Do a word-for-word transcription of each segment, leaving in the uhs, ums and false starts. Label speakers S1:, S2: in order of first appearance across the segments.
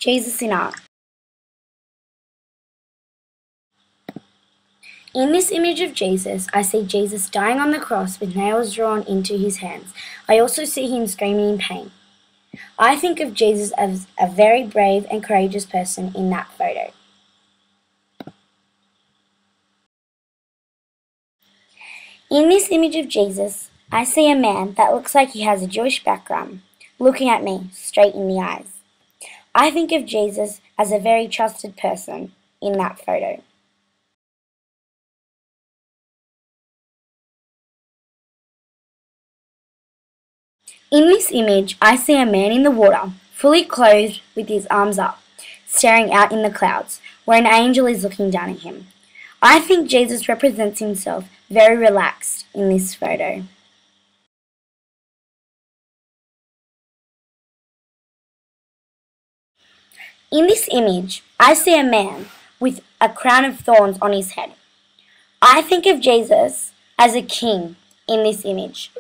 S1: Jesus in art. In this image of Jesus, I see Jesus dying on the cross with nails drawn into his hands. I also see him screaming in pain. I think of Jesus as a very brave and courageous person in that photo. In this image of Jesus, I see a man that looks like he has a Jewish background, looking at me straight in the eyes. I think of Jesus as a very trusted person in that photo. In this image, I see a man in the water, fully clothed with his arms up, staring out in the clouds, where an angel is looking down at him. I think Jesus represents himself very relaxed in this photo. In this image, I see a man with a crown of thorns on his head. I think of Jesus as a king in this image.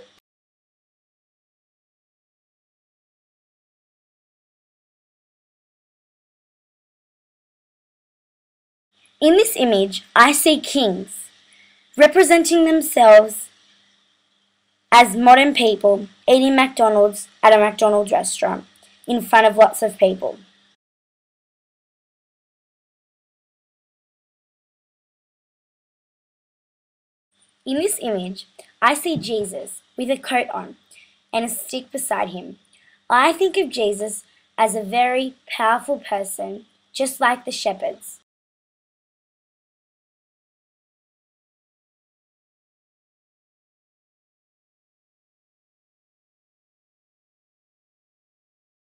S1: In this image, I see kings representing themselves as modern people eating McDonald's at a McDonald's restaurant in front of lots of people. In this image, I see Jesus with a coat on and a stick beside him. I think of Jesus as a very powerful person, just like the shepherds.